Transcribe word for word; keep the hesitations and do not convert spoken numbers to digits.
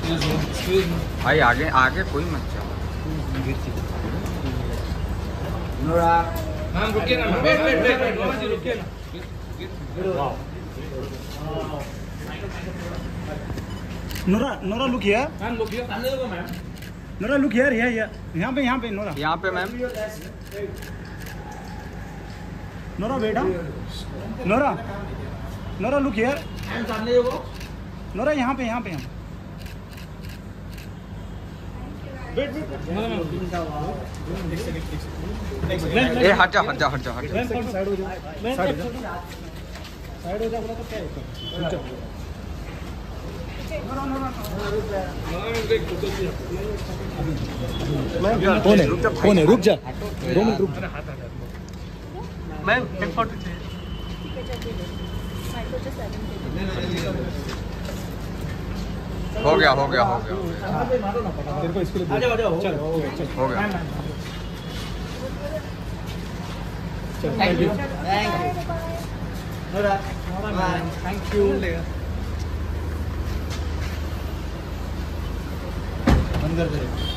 भाई आगे आगे कोई मत जाओ। मैम रुकिए ना, wait wait wait Nora ji रुकिए ना। Nora Nora look here ma'am रुकिए, सामने देखो ma'am. Nora look here here here यहाँ पे यहाँ पे नोरा यहाँ पे मैम। नोरा बेटा Nora Nora look here ma'am सामने देखो। नोरा यहाँ पे यहाँ पे यहाँ वेट वेट ए हट जा हट जा हट जा हट जा। साइड हो जाओ साइड हो जाओ साइड हो जाओ बोला तो क्या होता है। कौन है कौन है रुक जा दो मिनट रुक। मैम एक फोटो चाहिए। हो गया हो गया हो गया तेरे को इसके लिए आ जाओ आ जाओ, चल हो गया चल हो गया। चल thank you Nora thank you बंद कर दे।